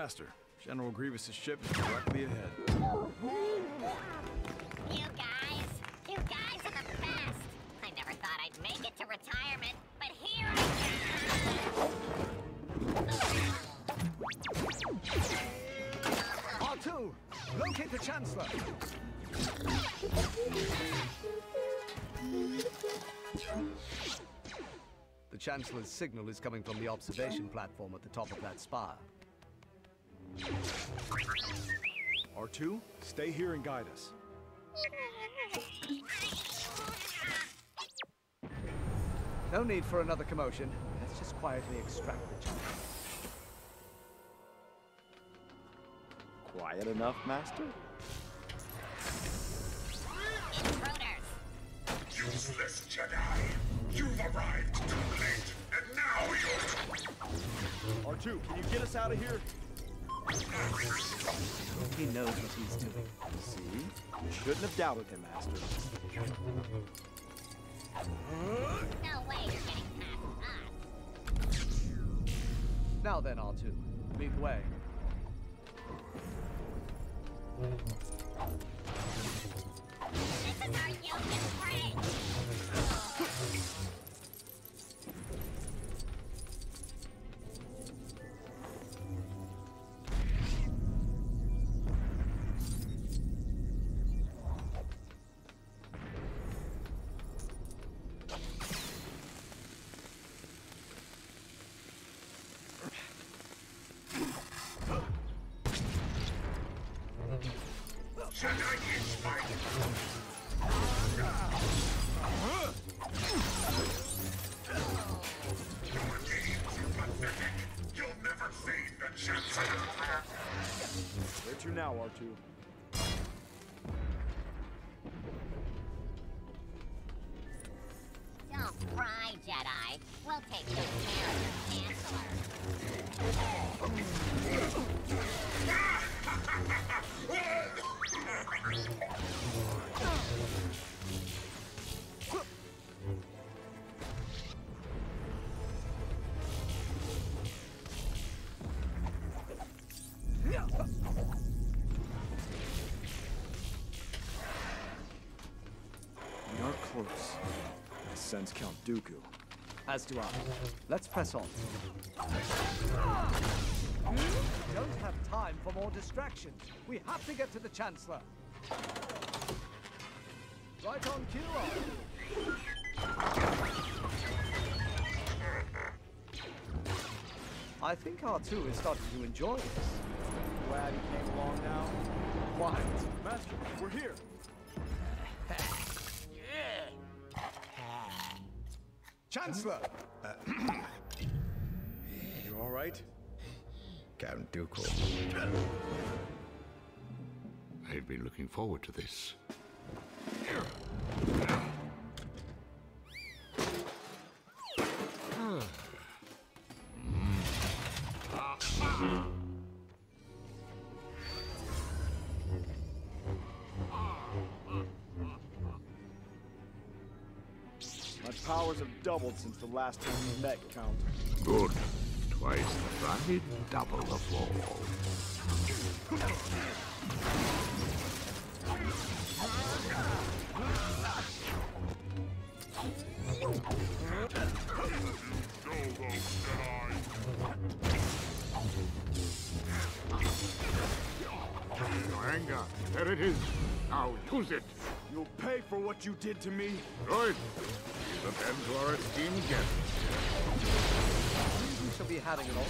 Master, General Grievous's ship is directly ahead. You guys are the best! I never thought I'd make it to retirement, but here I am! R2! Locate the Chancellor! The Chancellor's signal is coming from the observation platform at the top of that spire. R2, stay here and guide us. No need for another commotion. Let's just quietly extract the Chancellor. Quiet enough, Master? Intruders! Useless Jedi! You've arrived too late, and now you're... R2, can you get us out of here? He knows what he's doing. See? You shouldn't have doubted him, Master. No way you're getting past us! Now then, R2, lead the way. This is our Union bridge! Jedi is fighting! Your games are pathetic! You'll never save the Chancellor! Where to now, R2? Don't cry, Jedi. We'll take good care of your Chancellor. We are close. I sense Count Dooku. As do I. Let's press on. We don't have time for more distractions. We have to get to the Chancellor. Right on cue, I think R2 is starting to enjoy this. Glad he came along now. Quiet. Master, we're here. Chancellor! You all right? Count Dooku. I've been looking forward to this. My powers have doubled since the last time we met, Count. Good. Twice the ride, double the fall. Your anger, there it is. Now use it. You'll pay for what you did to me. Good. Give them to our esteemed guests. We shall be having it all.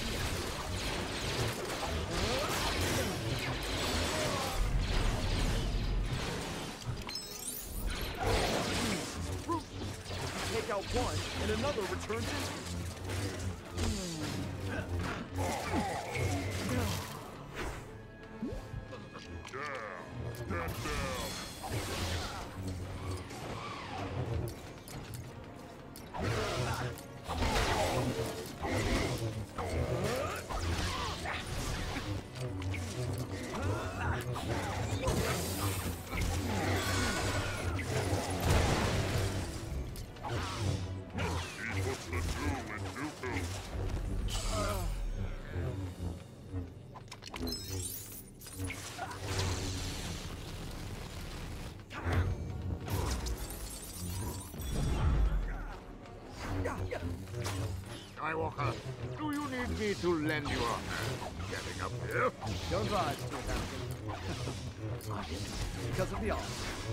Take out one, and another returns instantly. Skywalker. Do you need me to lend you a hand getting up here? Don't rise to it, Anakin. I did it because of the armor.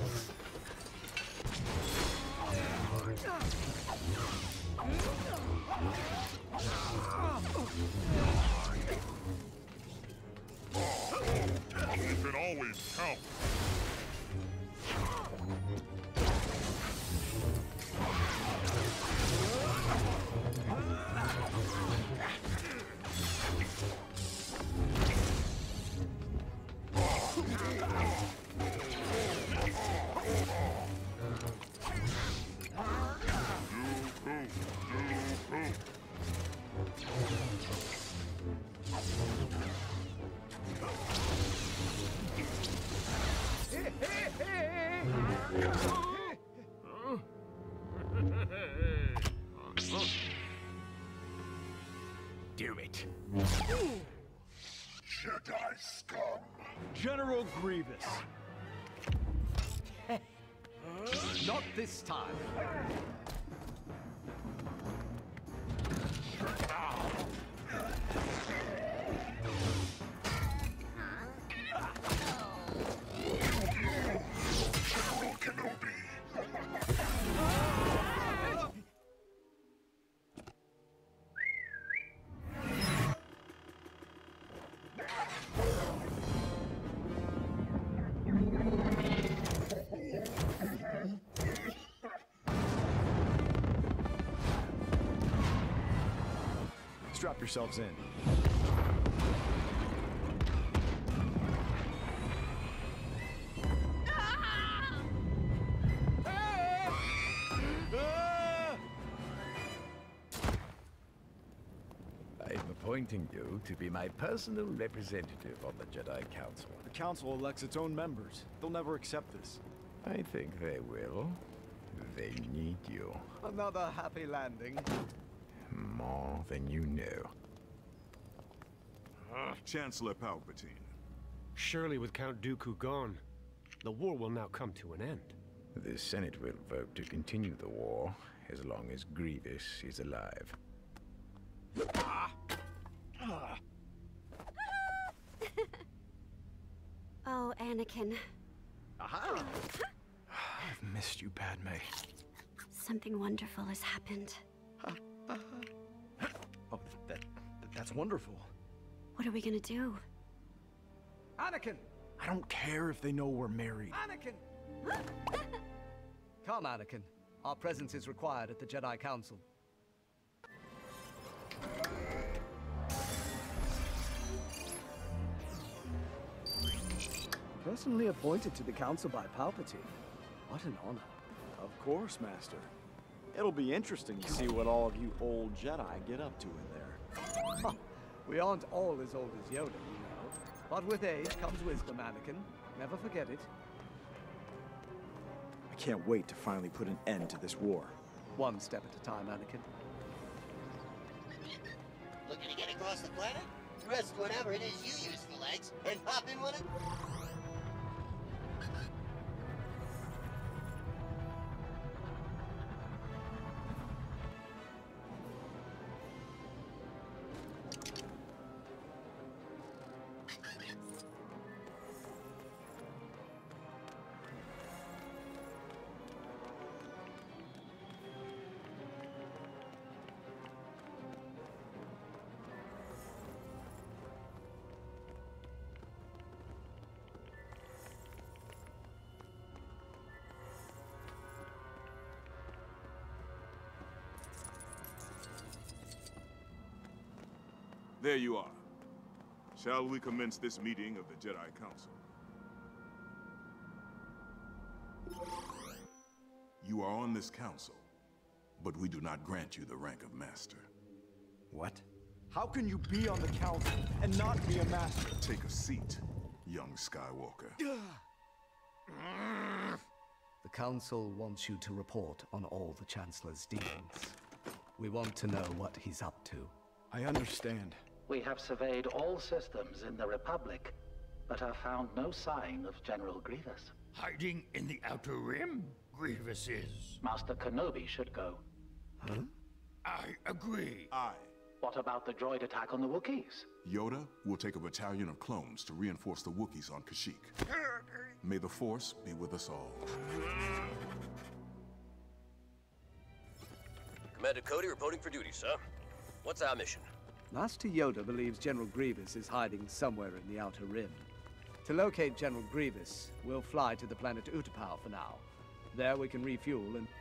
You can always count. Do it. Jedi scum. General Grievous. Not this time. General Kenobi. Strap yourselves in. I'm appointing you to be my personal representative on the Jedi Council. The Council elects its own members. They'll never accept this. I think they will. They need you. Another happy landing. More than you know. Chancellor Palpatine. Surely with Count Dooku gone, the war will now come to an end. The Senate will vote to continue the war as long as Grievous is alive. Oh, Anakin. Aha! I've missed you, Padme. Something wonderful has happened. Oh, that's wonderful. What are we gonna do? Anakin! I don't care if they know we're married. Anakin! Come, Anakin. Our presence is required at the Jedi Council. Personally appointed to the Council by Palpatine. What an honor. Of course, Master. It'll be interesting to see what all of you old Jedi get up to in there. We aren't all as old as Yoda, you know. But with age comes wisdom, Anakin. Never forget it. I can't wait to finally put an end to this war. One step at a time, Anakin. Looking to get across the planet? Rest whatever it is you use for legs and hop in one of... There you are. Shall we commence this meeting of the Jedi Council? You are on this council, but we do not grant you the rank of Master. What? How can you be on the Council and not be a Master? Take a seat, young Skywalker. The Council wants you to report on all the Chancellor's dealings. We want to know what he's up to. I understand. We have surveyed all systems in the Republic, but have found no sign of General Grievous. Hiding in the Outer Rim? Grievous is. Master Kenobi should go. Huh? I agree. Aye. What about the droid attack on the Wookiees? Yoda will take a battalion of clones to reinforce the Wookiees on Kashyyyk. May the Force be with us all. Commander Cody reporting for duty, sir. What's our mission? Master Yoda believes General Grievous is hiding somewhere in the Outer Rim. To locate General Grievous, we'll fly to the planet Utapau for now. There we can refuel and...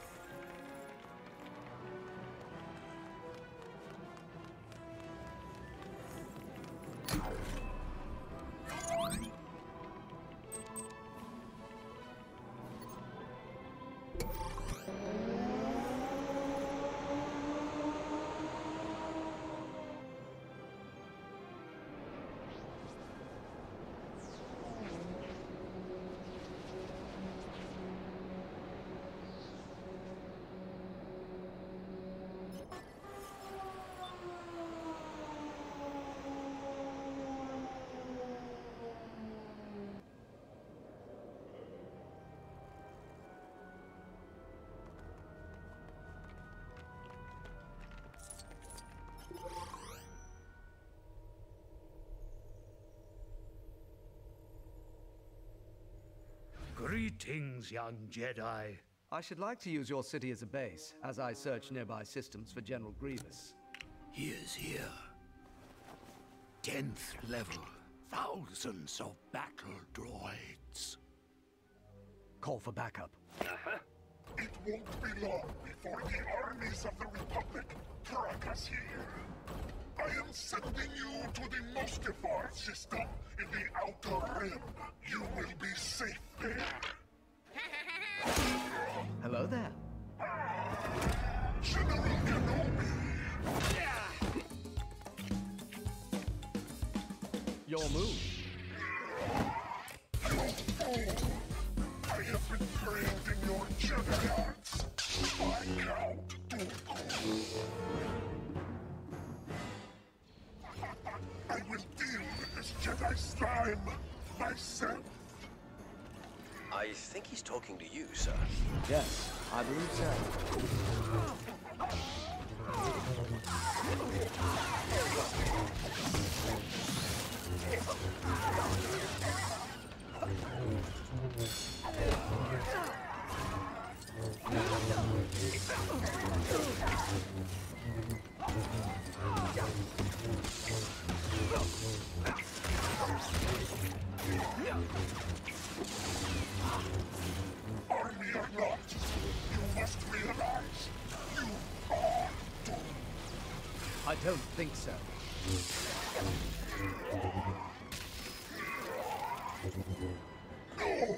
Greetings, young Jedi. I should like to use your city as a base, as I search nearby systems for General Grievous. He is here. 10th level. Thousands of battle droids. Call for backup. It won't be long before the armies of the Republic track us here. I am sending you to the Mustafar system in the Outer Rim. You will be safe there. Hello there. General Kenobi! Your move. You fool! I have been trained in your Jedi arts by Count Dooku. I will deal with this Jedi slime myself. I think he's talking to you, sir. Yes, I believe so. Army or not, you must realize you are doomed. I don't think so. No!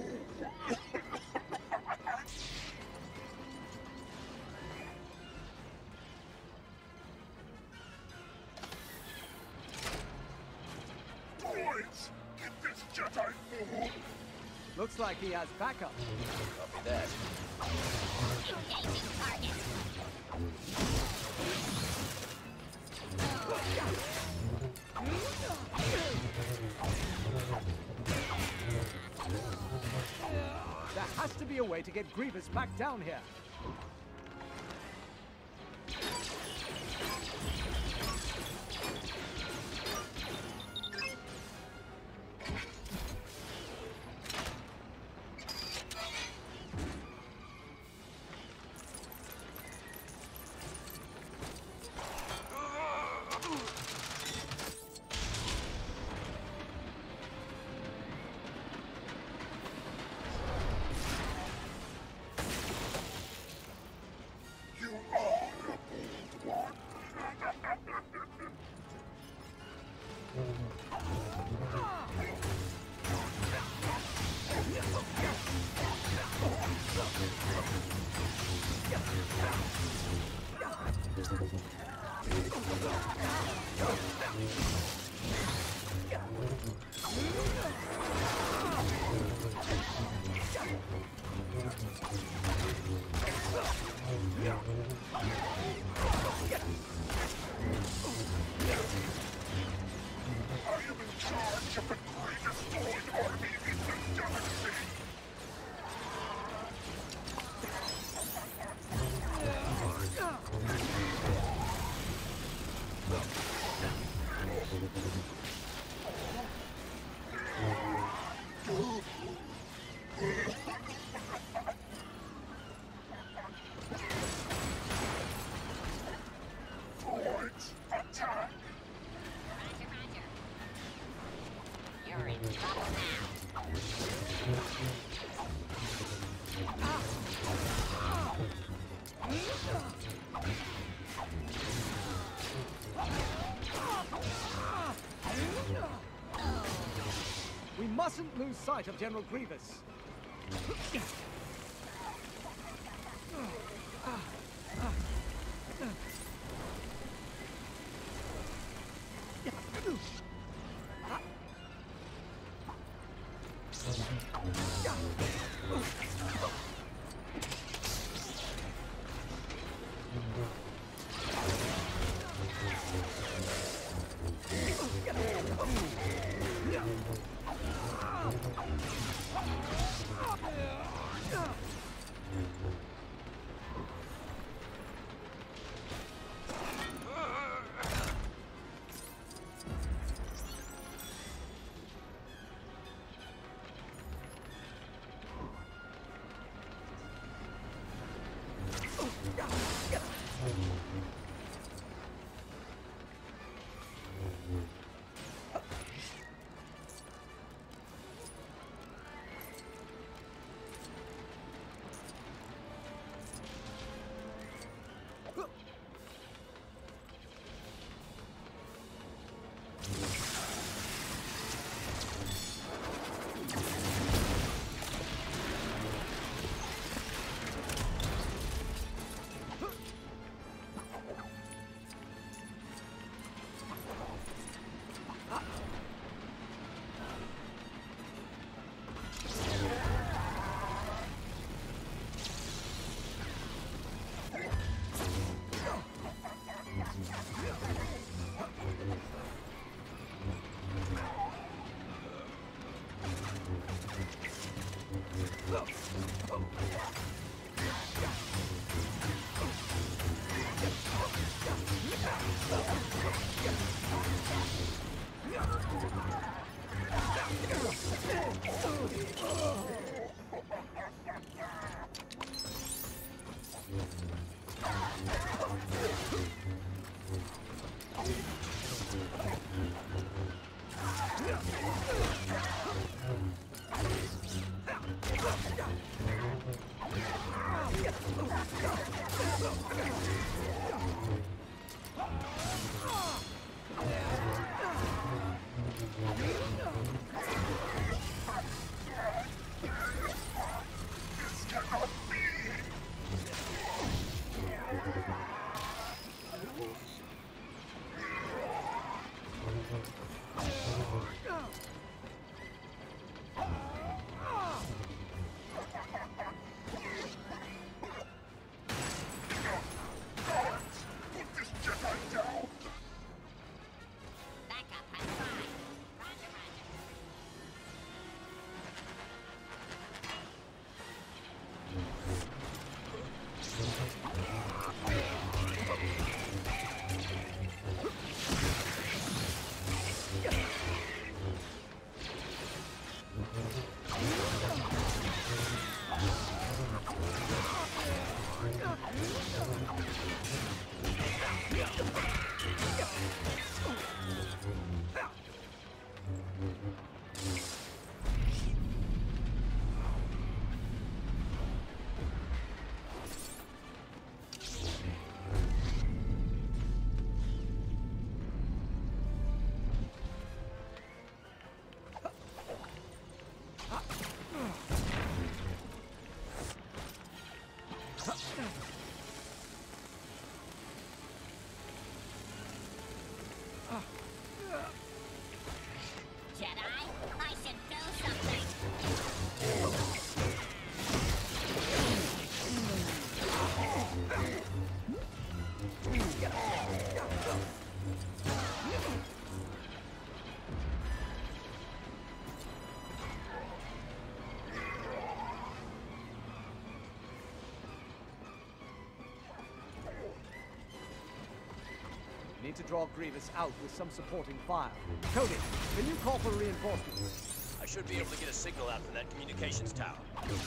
Droids! Get this Jedi fool! Looks like he has backup. Copy that. Engaging target. There has to be a way to get Grievous back down here. not lose sight of General Grievous. Need to draw Grievous out with some supporting fire. Cody, can you call for reinforcements? I should be able to get a signal out from that communications tower.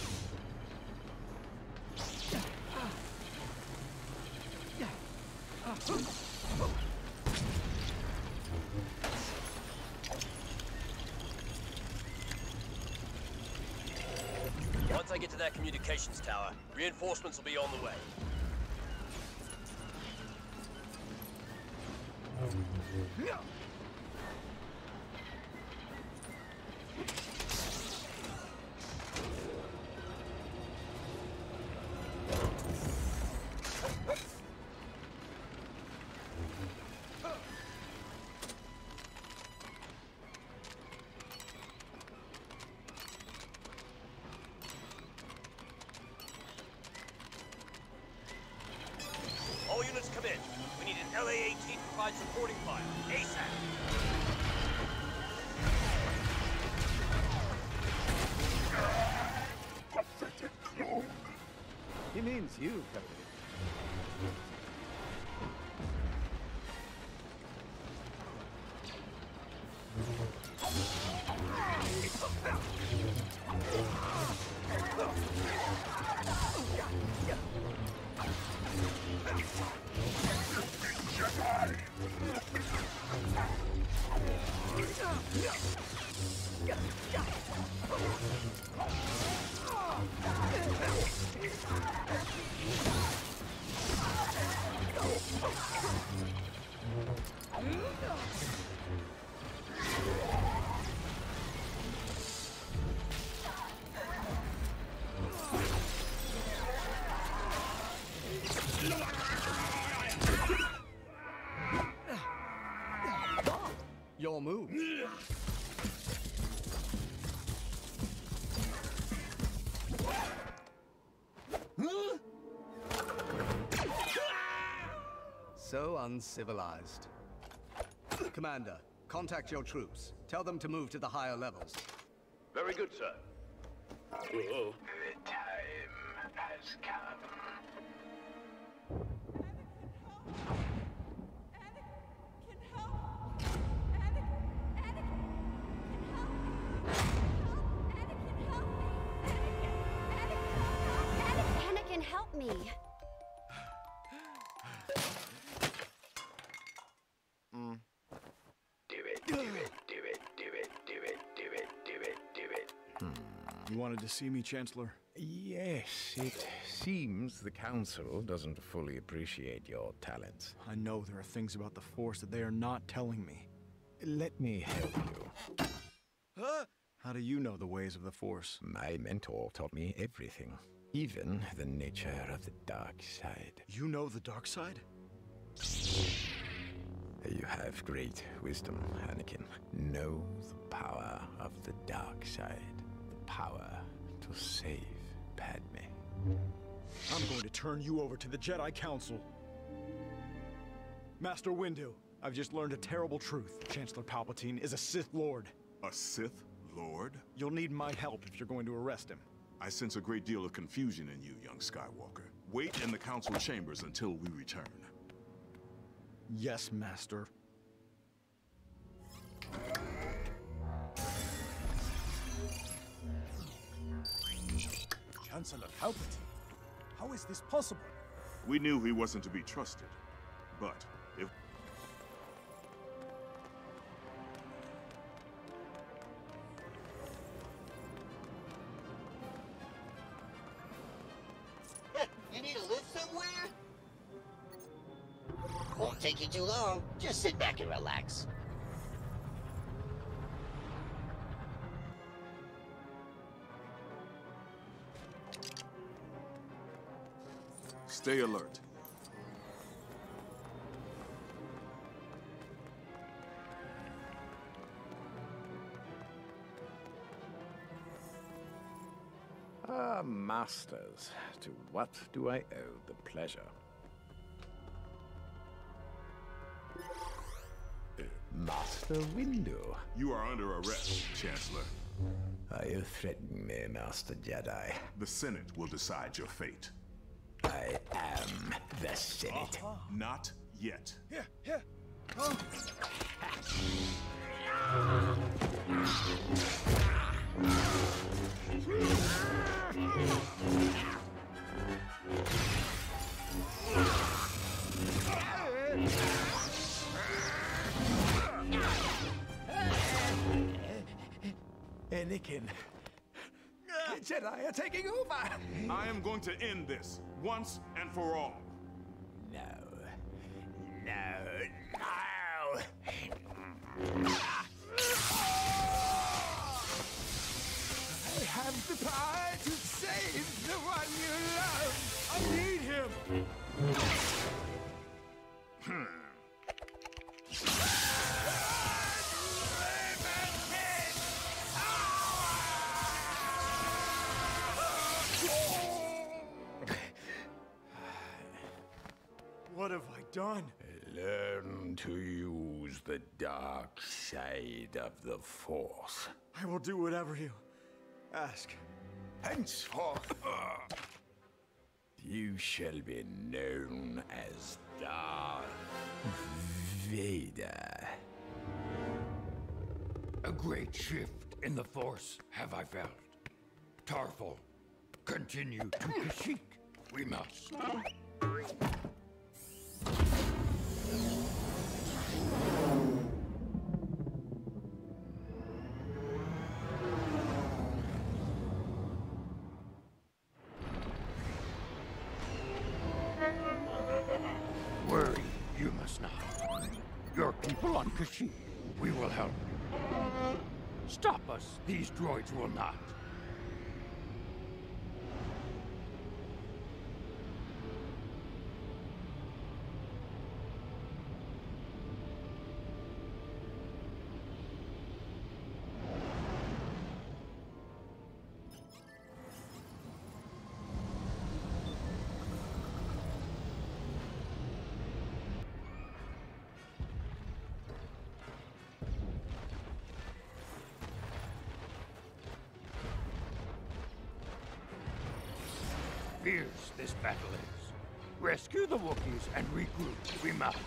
Once I get to that communications tower, reinforcements will be on the way. He means you, Cody. Your move. So uncivilized. Commander, contact your troops. Tell them to move to the higher levels. Very good, sir. The time has come. Anakin, help me! You wanted to see me, Chancellor? Yes, it seems the Council doesn't fully appreciate your talents. I know there are things about the Force that they are not telling me. Let me help you. Huh? How do you know the ways of the Force? My mentor taught me everything, even the nature of the dark side. You know the dark side? You have great wisdom, Anakin. Know the power of the dark side. The power to save Padme. I'm going to turn you over to the Jedi Council. Master Windu, I've just learned a terrible truth. Chancellor Palpatine is a Sith Lord. A Sith Lord? You'll need my help if you're going to arrest him. I sense a great deal of confusion in you, young Skywalker. Wait in the council chambers until we return. Yes, Master. Chancellor Palpatine, how is this possible? We knew he wasn't to be trusted, but if... You need to live somewhere? Won't take you too long. Just sit back and relax. Stay alert. Ah, masters, to what do I owe the pleasure? Master Windu. You are under arrest, Chancellor. Are you threatening me, Master Jedi? The Senate will decide your fate. I am the Senate. Not yet. Here, here. Oh. Anakin. The Jedi are taking over! I am going to end this, once and for all. No. No. No! I have the power to save the one you love! I need him! What have I done? Learn to use the dark side of the Force. I will do whatever you ask. Henceforth, You shall be known as Darth Vader. A great shift in the Force have I felt. Tarful, continue to Kashyyyk. We must. Worry, you must not. Your people on Kashyyyk, we will help. Stop us, these droids will not. Fierce this battle is. Rescue the Wookiees and regroup. We must.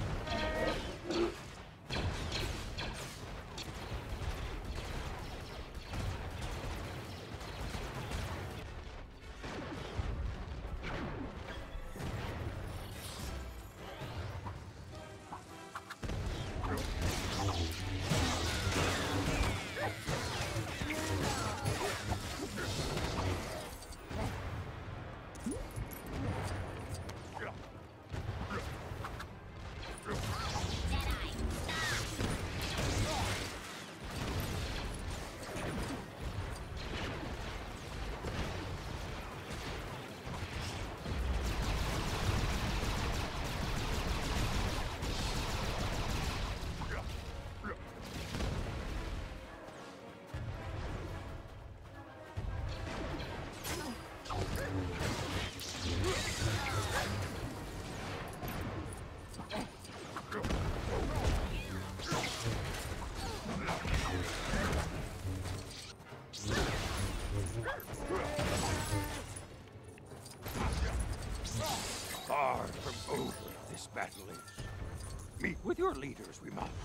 Far from over this battle is. Meet with your leaders, we must.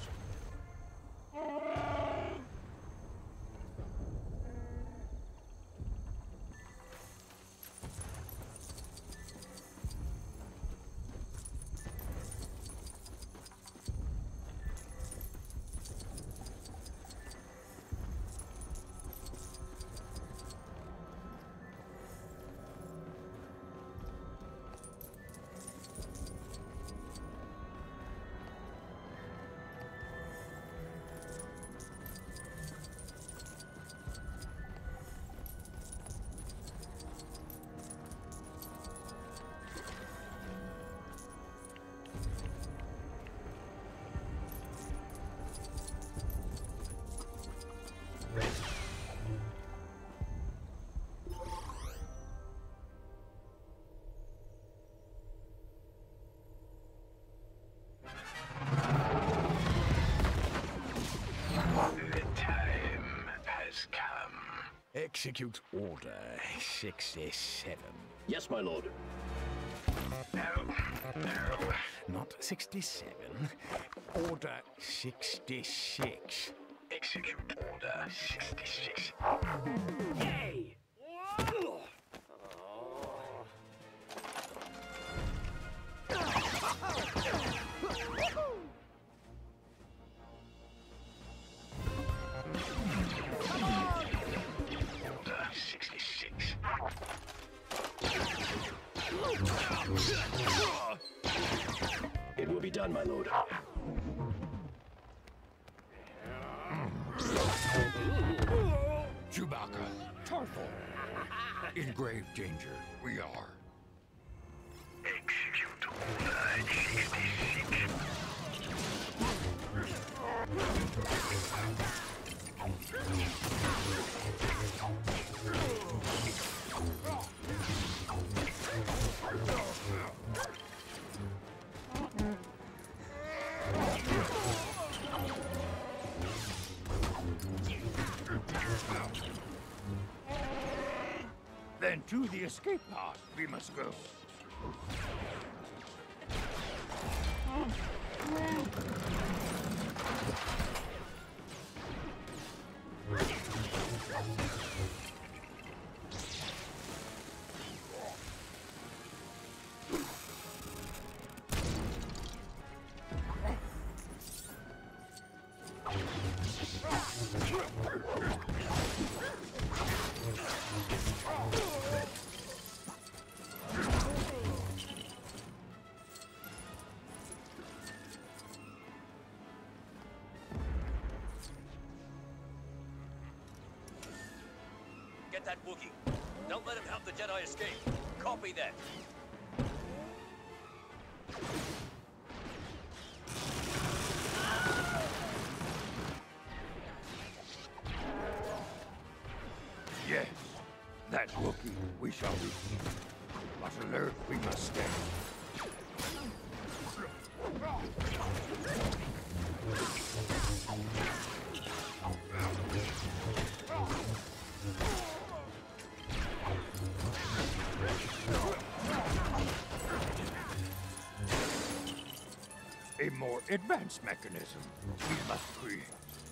Execute Order 67. Yes, my lord. No, not 67. Order 66. Execute Order 66. Yay! It will be done, my lord. Chewbacca, Tarful. In grave danger, we are. Execute Order 66. Then And to the escape pod we must go. Get that Wookiee. Don't let him help the Jedi escape. Copy that. Yes, that Wookiee we shall reach. But alert we must stay. A more advanced mechanism we must create.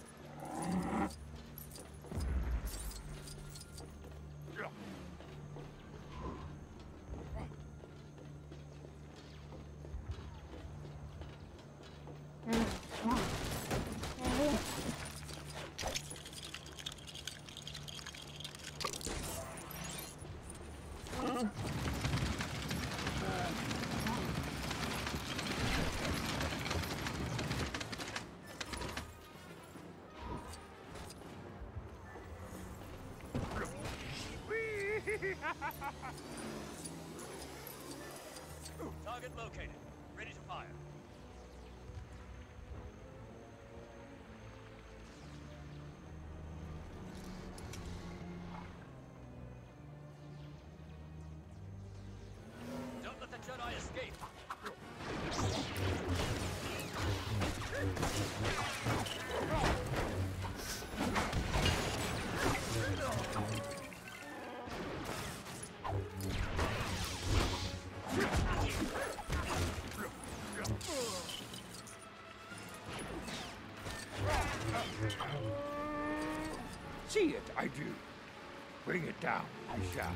Target located. Ready to fire. Don't let the Jedi escape. See it, I do. Bring it down, I shall.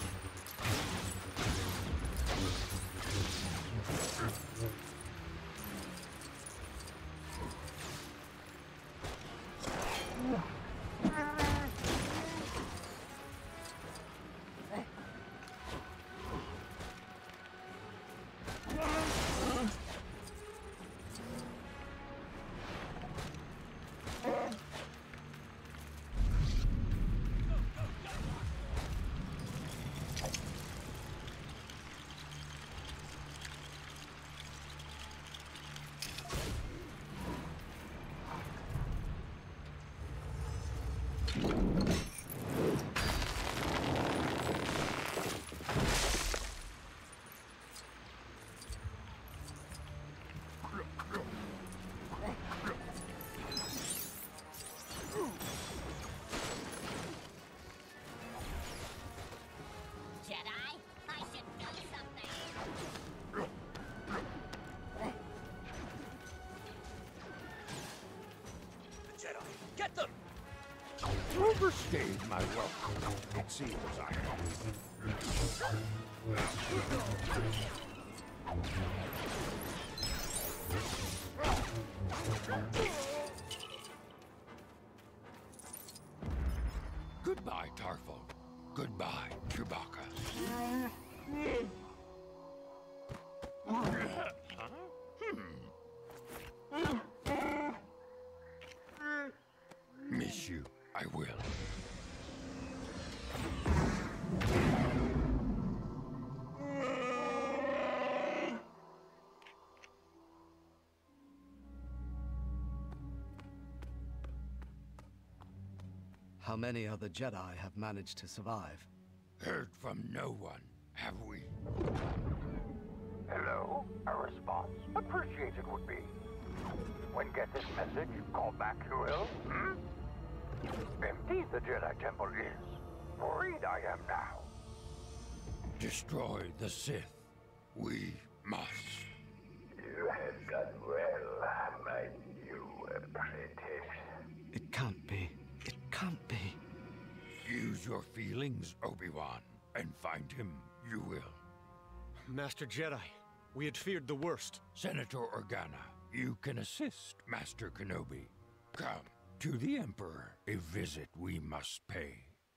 Get them! Overstayed my welcome, it seems I have. Goodbye, Tarful. Goodbye, Chewbacca. Miss you, I will. How many other Jedi have managed to survive? Heard from no one, have we? Hello? A response? Appreciated would be. When get this message, call back you will, Empty the Jedi Temple is. Worried I am now. Destroy the Sith. We must. You have done well, my new apprentice. It can't be. It can't be. Use your feelings, Obi-Wan, and find him you will. Master Jedi, we had feared the worst. Senator Organa, you can assist Master Kenobi. Come, to the Emperor, a visit we must pay.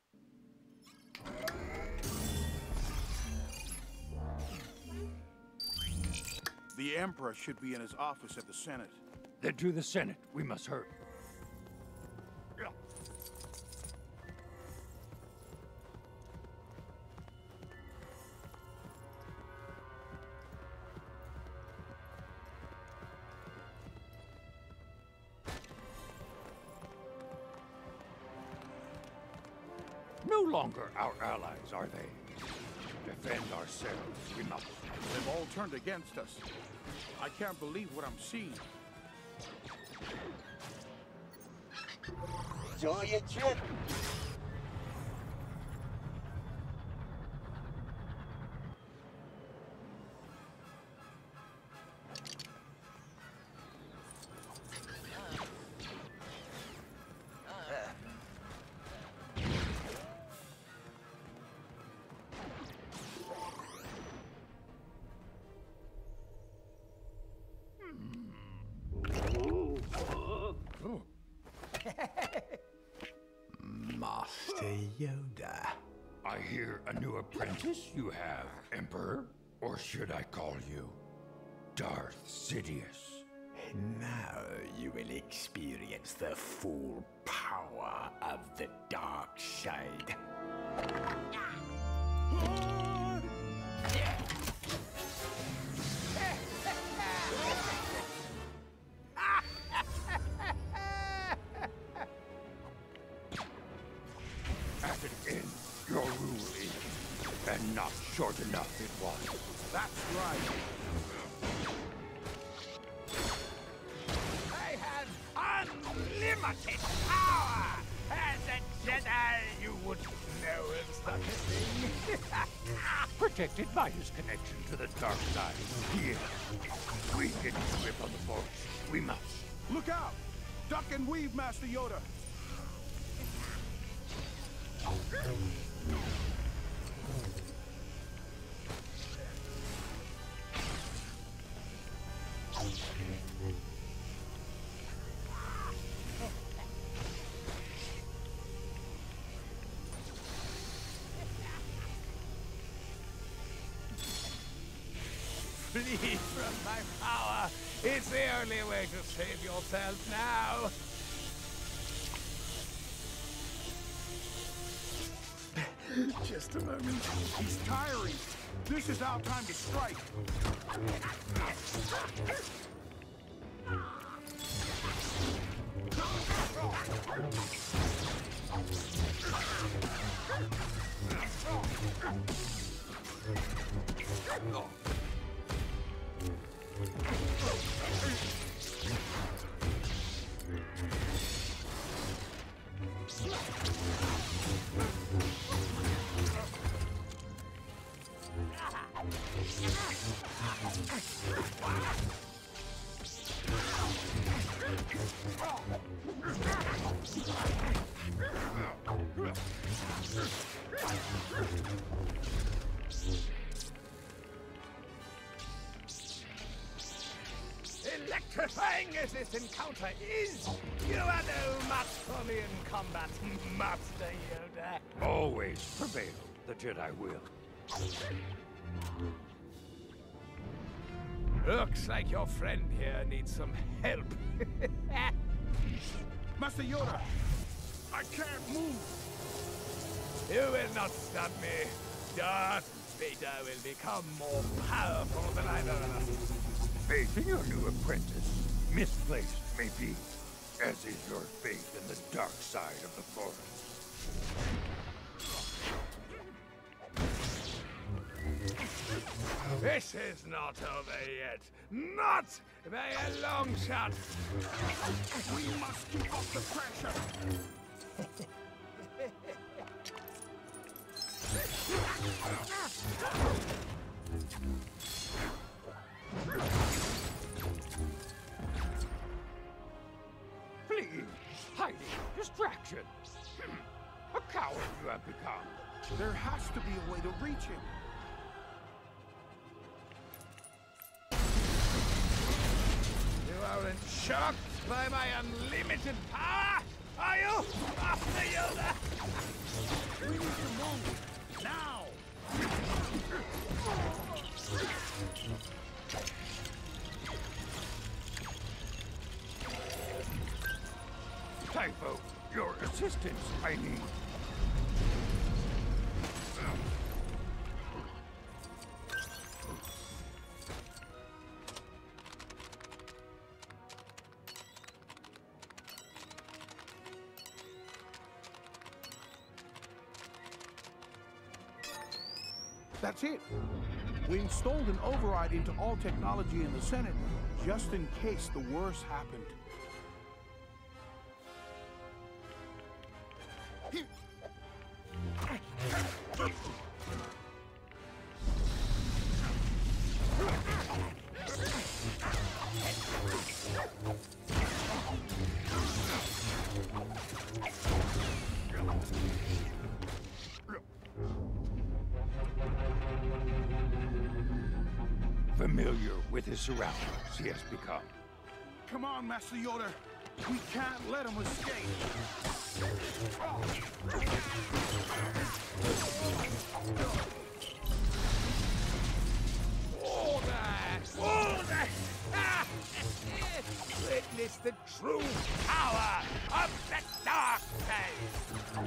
The Emperor should be in his office at the Senate. Then to the Senate, we must hurry. No longer our allies, are they? Defend ourselves, we must. They've all turned against us. I can't believe what I'm seeing. Enjoy your trip. Master Yoda. I hear a new apprentice you have, Emperor. Or should I call you Darth Sidious? Now you will experience the full power of the dark side. At an end, your rule is, and not short enough it was. That's right. I have unlimited power! As a Jedi, you wouldn't know of such a thing. Protected by his connection to the dark side. Here, we get a grip on the Force. We must. Look out! Duck and weave, Master Yoda! Flee from my power. It's the only way to save yourself now. Just a moment. He's tiring. This is our time to strike. Electrifying as this encounter is, you are no match for me in combat, Master Yoda. Always prevail, the Jedi will. Looks like your friend here needs some help. Master Yoda, I can't move. You will not stop me. Darth Vader will become more powerful than either of us. Faith in your new apprentice, misplaced may be, as is your faith in the dark side of the Force. This is not over yet. Not by a long shot. We must keep up the pressure. Fleeing, hiding, distraction. A coward you have become. There has to be a way to reach him. You aren't shocked by my unlimited power, are you, Master Yoda? We need to move now. Typho, your assistance, I need. That's it. We installed an override into all technology in the Senate, just in case the worst happened. Familiar with his surroundings, he has become. Come on, Master Yoda. We can't let him escape. Order! Witness the true power of the dark side!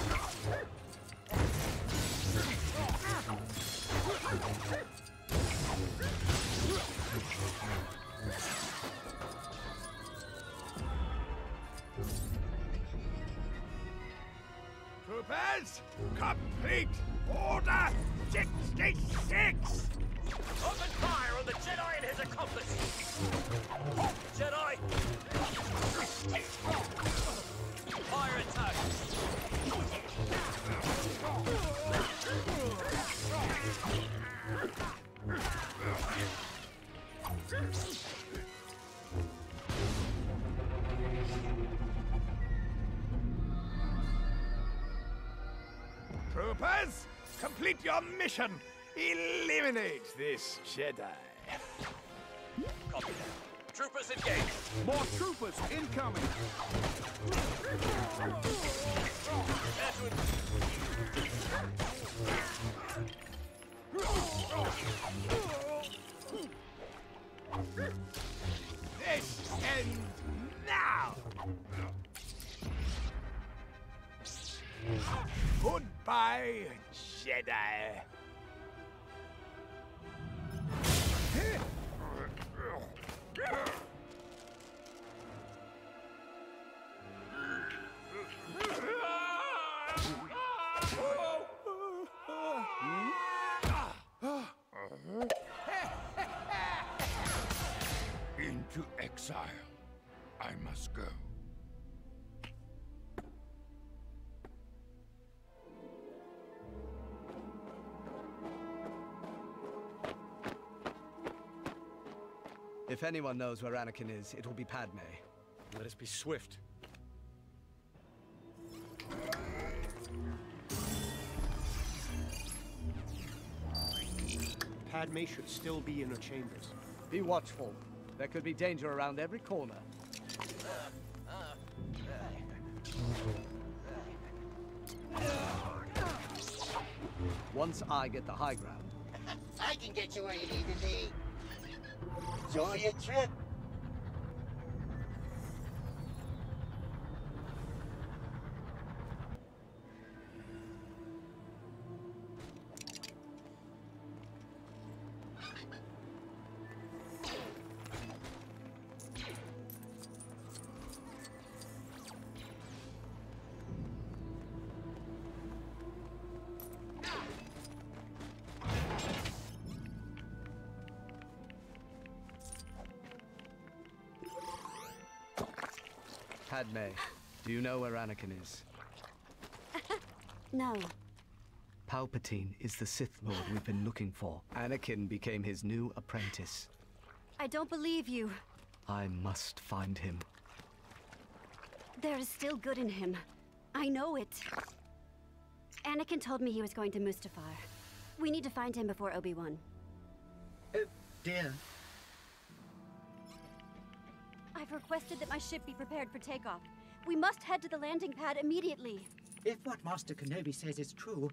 Troopers, complete Order 66! Open fire on the Jedi and his accomplice! Jedi! Fire attack! Troopers, complete your mission! Eliminate this Jedi! Copy that. Troopers engaged! More troopers incoming! This ends now! Goodbye, Jedi! Into exile. I must go. If anyone knows where Anakin is, it will be Padme. Let us be swift. Padme should still be in her chambers. Be watchful. There could be danger around every corner. Once I get the high ground. I can get you where you need to be. Enjoy your trip. Padme, do you know where Anakin is? No. Palpatine is the Sith Lord we've been looking for. Anakin became his new apprentice. I don't believe you. I must find him. There is still good in him. I know it. Anakin told me he was going to Mustafar. We need to find him before Obi-Wan. Oh, dear. I've requested that my ship be prepared for takeoff. We must head to the landing pad immediately. If what Master Kenobi says is true,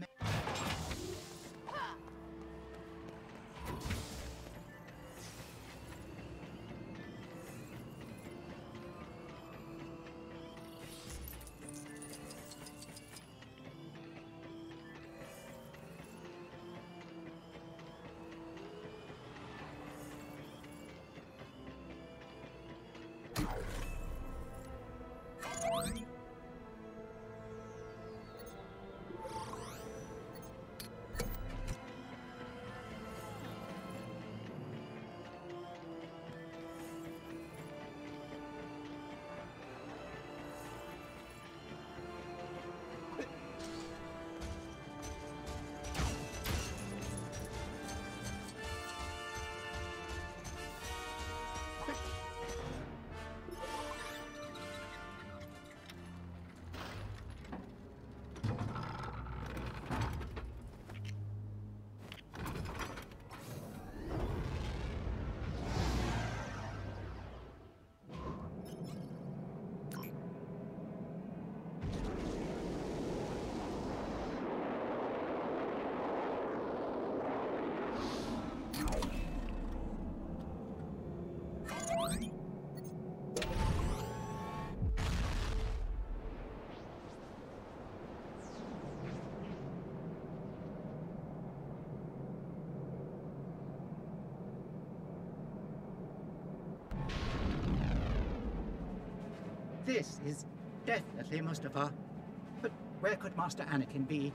this is definitely Mustafar. But where could Master Anakin be?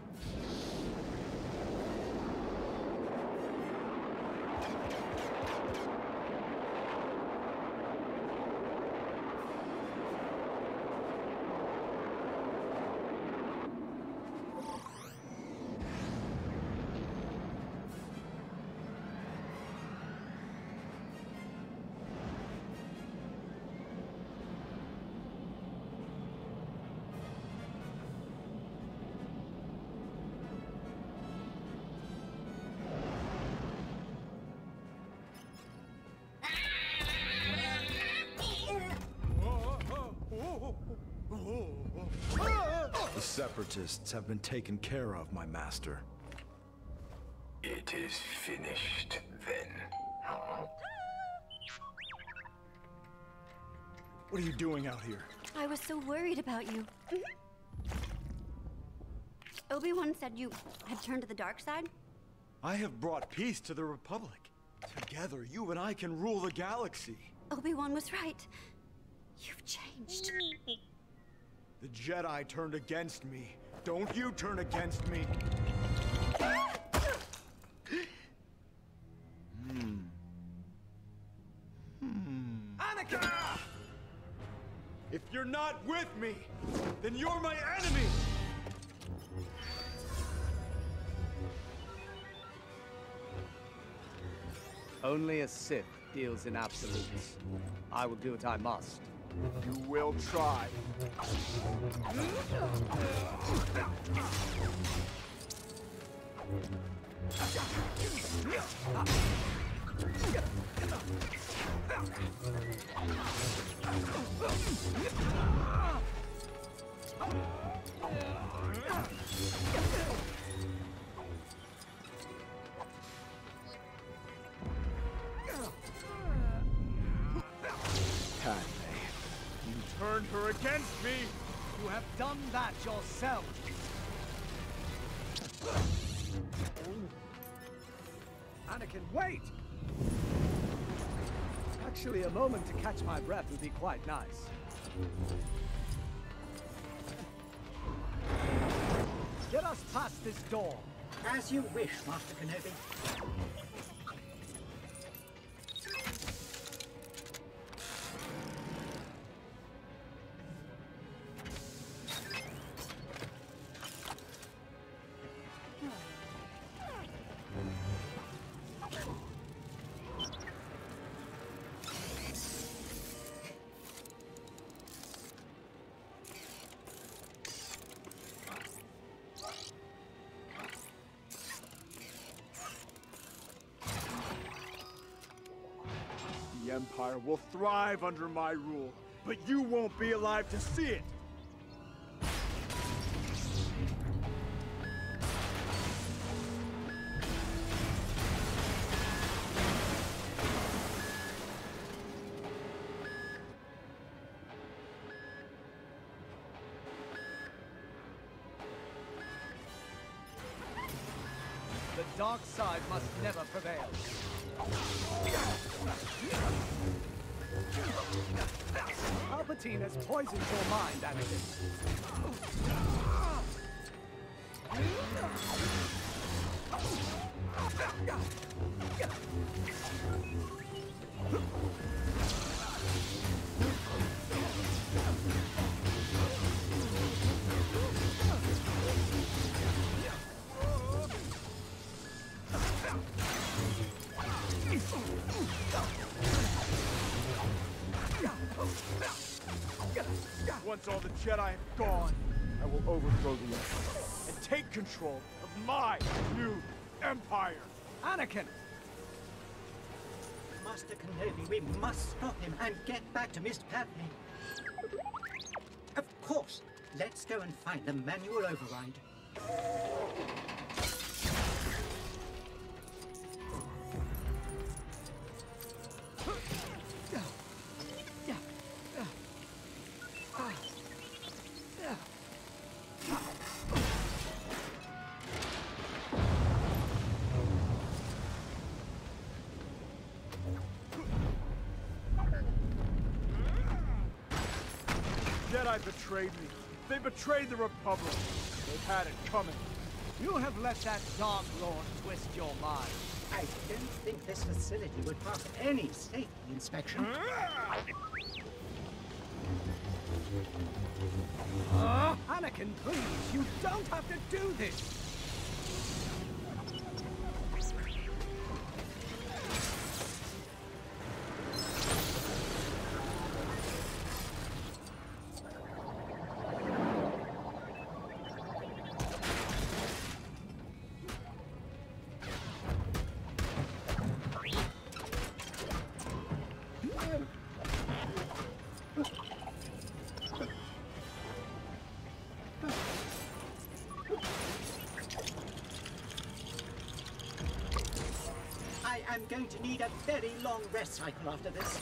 The Separatists have been taken care of, my master. It is finished, then. What are you doing out here? I was so worried about you. Obi-Wan said you had turned to the dark side? I have brought peace to the Republic. Together, you and I can rule the galaxy. Obi-Wan was right. You've changed. The Jedi turned against me. Don't you turn against me. Anakin! If you're not with me, then you're my enemy! Only a Sith deals in absolutes. I will do what I must. You will try. Padme, you turned her against me! You have done that yourself! Anakin, wait! Actually, a moment to catch my breath would be quite nice. Get us past this door! As you wish, Master Kenobi. Empire will thrive under my rule, but you won't be alive to see it! The dark side must never prevail. Palpatine has poisoned your mind, Anakin. Once all the Jedi have gone, I will overthrow the Empire and take control of my new Empire! Anakin! Master Kenobi, we must stop him and get back to Mr. Padme. Of course. Let's go and find the manual override. Jedi betrayed me. They betrayed the Republic. They've had it coming. You have let that Dark Lord twist your mind. I don't think this facility would pass any safety inspection. Anakin, please, you don't have to do this! I'm going to need a very long rest cycle after this.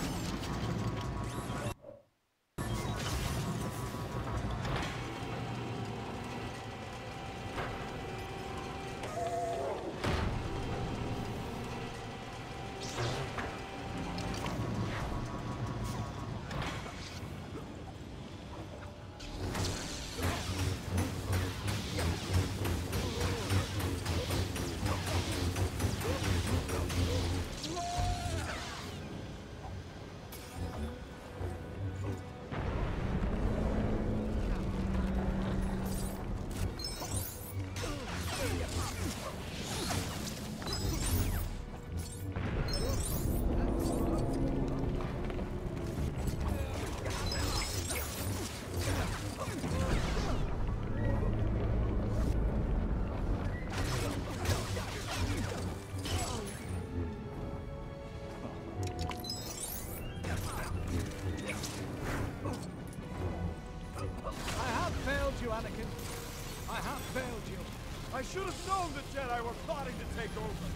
Anakin. I have failed you. I should have known the Jedi were plotting to take over.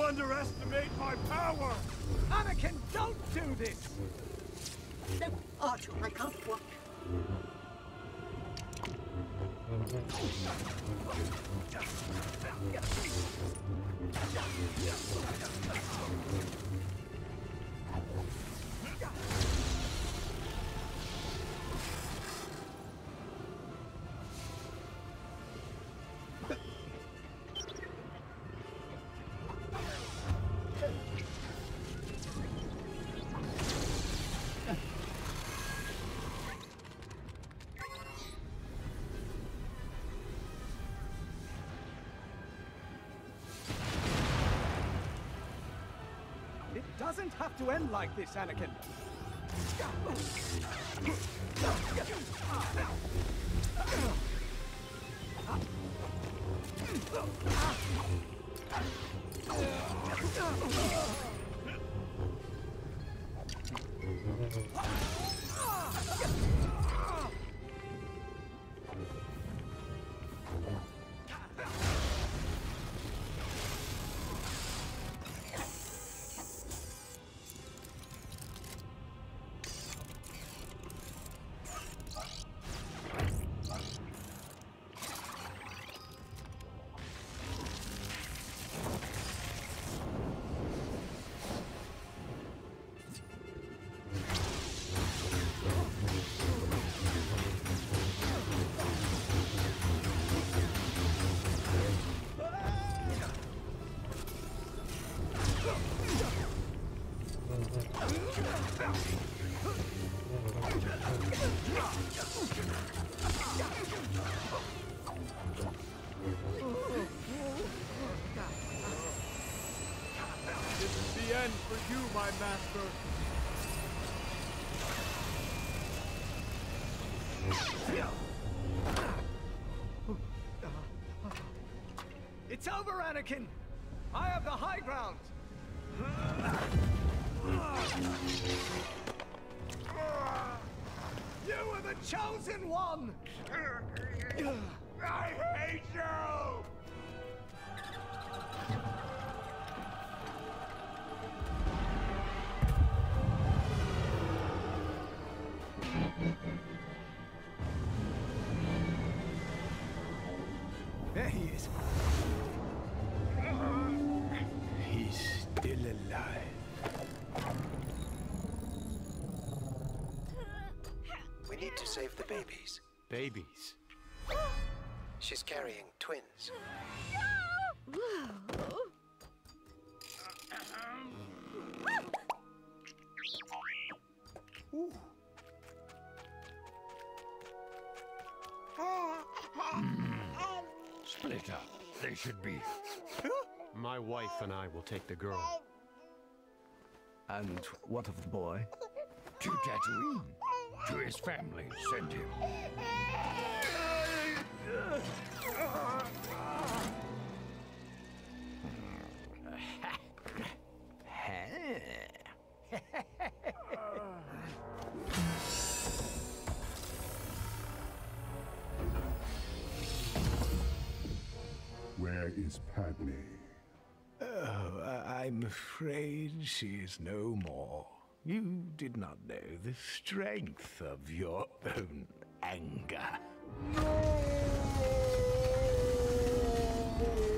underestimate my power! Anakin, don't do this! No, Archer, I can't watch. It doesn't have to end like this, Anakin. This is the end for you, my master. It's over, Anakin! I have the high ground! You were the chosen one! I hate you! There he is. He's still alive. We need to save the babies. Babies? She's carrying twins. Split up. They should be. My wife and I will take the girl. And what of the boy? To Tatooine. To his family. Send him. Where is Padme? Oh, I'm afraid she is no more. You did not know the strength of your own anger. No!